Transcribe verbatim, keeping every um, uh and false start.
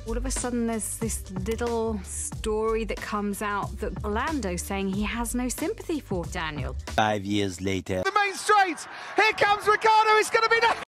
All of a sudden, there's this little story that comes out that Lando's saying he has no sympathy for Daniel. Five years later. The main straight. Here comes Ricciardo. It's going to be.